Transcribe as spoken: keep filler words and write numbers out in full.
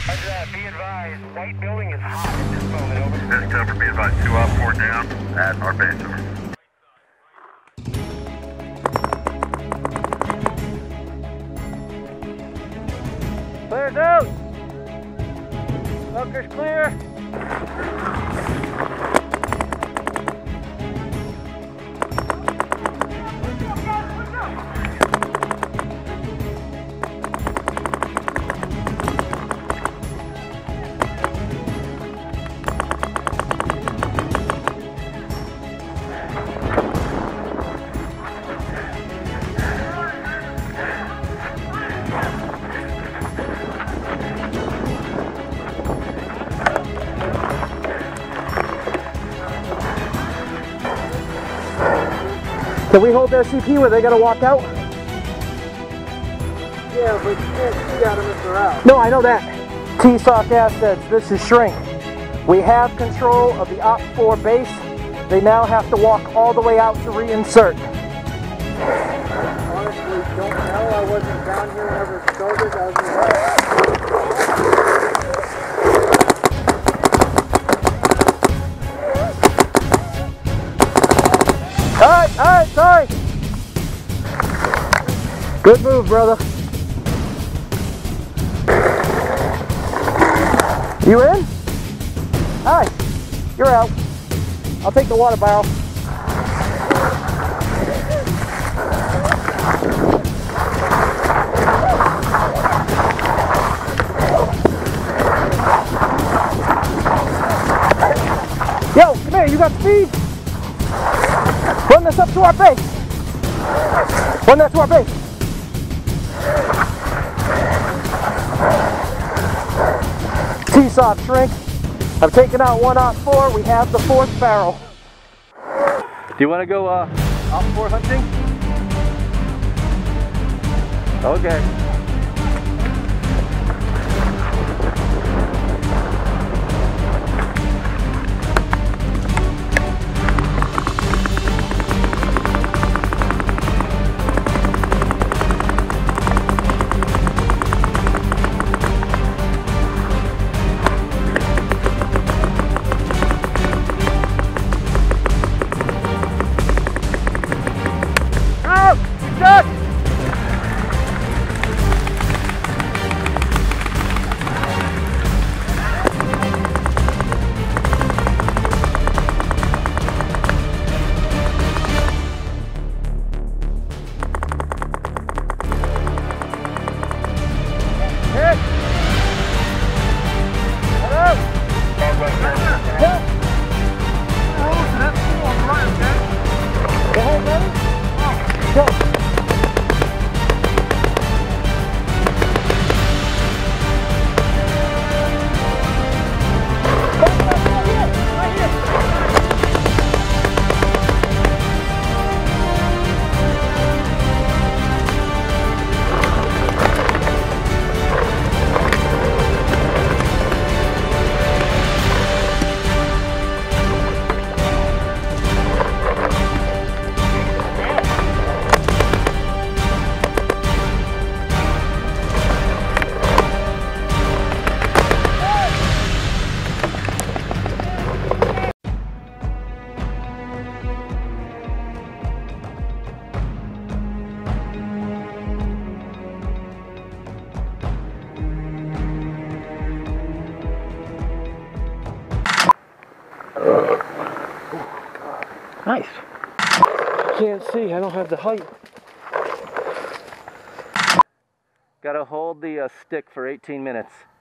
Roger that. Be advised, white building is hot at this moment, over. This cover, be advised, two up, four down at our base, over. Clear's out! Bunker's clear! Can we hold their C P where they gotta walk out? Yeah, but you can't see out of it for out. No, I know that. T SOC assets, this is Shrink. We have control of the Op four base. They now have to walk all the way out to reinsert. Honestly, don't know. I wasn't down here whenever it started. I was in the Alright, alright, sorry. Good move, brother. You in? Alright, you're out. I'll take the water barrel. Yo, come here, you got speed? Run this up to our base. Run that to our base. T SOC Shrink. I've taken out one Op four. We have the fourth barrel. Do you want to go uh, Op four hunting? Okay. Nice. Can't see, I don't have the height. Gotta hold the uh, stick for eighteen minutes.